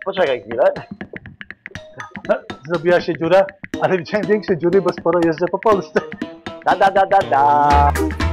Poczekaj chwilę. Zrobiła się dziura, ale widziałem większe dziury, bo sporo jeżdżę po Polsce. Da.